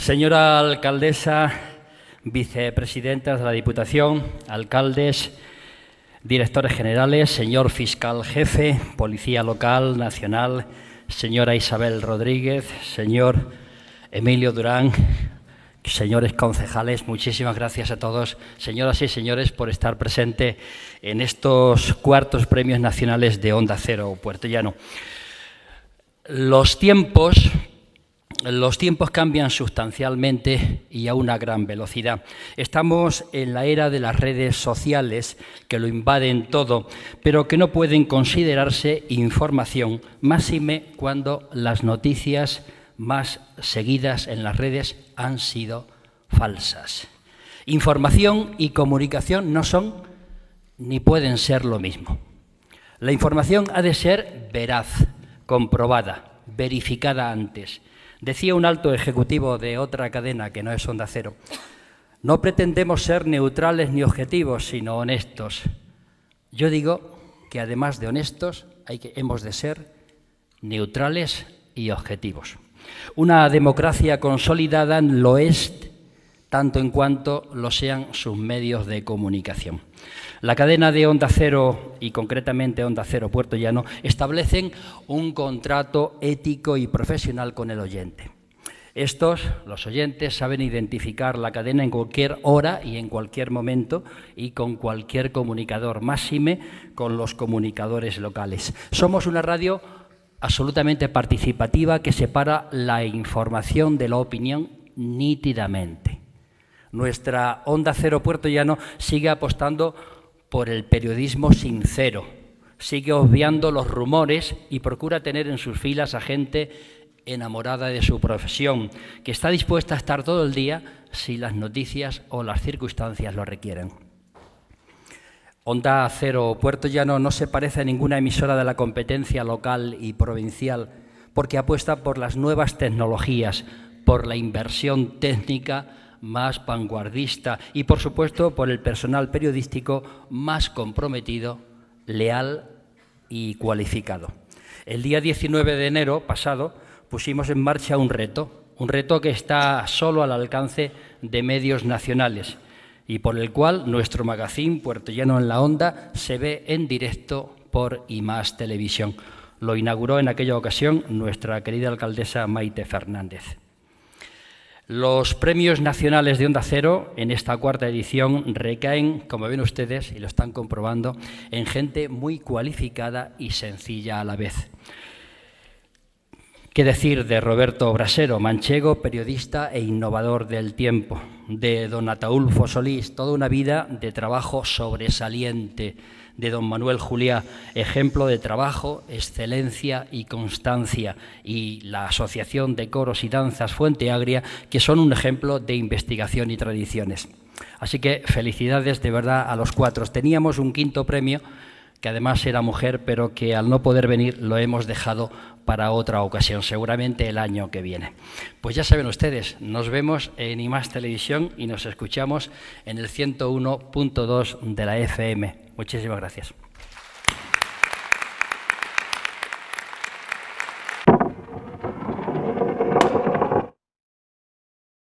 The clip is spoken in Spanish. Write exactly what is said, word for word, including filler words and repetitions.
Señora alcaldesa, vicepresidenta de la Diputación, alcaldes, directores generales, señor fiscal jefe, policía local, nacional, señora Isabel Rodríguez, señor Emilio Durán, señores concejales, muchísimas gracias a todos, señoras y señores, por estar presente en estos cuartos premios nacionales de Onda Cero Puertollano. Los tiempos... Los tiempos cambian sustancialmente y a una gran velocidad. Estamos en la era de las redes sociales que lo invaden todo, pero que no pueden considerarse información, máxime cuando las noticias más seguidas en las redes han sido falsas. Información y comunicación no son ni pueden ser lo mismo. La información ha de ser veraz, comprobada, verificada antes. Decía un alto ejecutivo de otra cadena, que no es Onda Cero, no pretendemos ser neutrales ni objetivos, sino honestos. Yo digo que además de honestos, hay que, hemos de ser neutrales y objetivos. Una democracia consolidada lo es tanto en cuanto lo sean sus medios de comunicación. La cadena de Onda Cero y concretamente Onda Cero Puertollano establecen un contrato ético y profesional con el oyente. Estos, los oyentes, saben identificar la cadena en cualquier hora y en cualquier momento y con cualquier comunicador, máxime con los comunicadores locales. Somos una radio absolutamente participativa que separa la información de la opinión nítidamente. Nuestra Onda Cero Puertollano sigue apostando por el periodismo sincero, sigue obviando los rumores y procura tener en sus filas a gente enamorada de su profesión, que está dispuesta a estar todo el día si las noticias o las circunstancias lo requieren. Onda Cero Puertollano no se parece a ninguna emisora de la competencia local y provincial porque apuesta por las nuevas tecnologías, por la inversión técnica más vanguardista y, por supuesto, por el personal periodístico más comprometido, leal y cualificado. El día diecinueve de enero pasado pusimos en marcha un reto, un reto que está solo al alcance de medios nacionales y por el cual nuestro magazín Puertollano en la Onda se ve en directo por I Más Televisión. Lo inauguró en aquella ocasión nuestra querida alcaldesa Maite Fernández. Los premios nacionales de Onda Cero en esta cuarta edición recaen, como ven ustedes y lo están comprobando, en gente muy cualificada y sencilla a la vez. ¿Qué decir de Roberto Brasero, manchego, periodista e innovador del tiempo? De don Ataúlfo Solís, toda una vida de trabajo sobresaliente. De don Manuel Juliá, ejemplo de trabajo, excelencia y constancia, y la Asociación de Coros y Danzas Fuente Agria, que son un ejemplo de investigación y tradiciones. Así que felicidades de verdad a los cuatro. Teníamos un quinto premio, que además era mujer, pero que al no poder venir lo hemos dejado para otra ocasión, seguramente el año que viene. Pues ya saben ustedes, nos vemos en I Más Televisión y nos escuchamos en el ciento uno punto dos de la F M. Muchísimas gracias.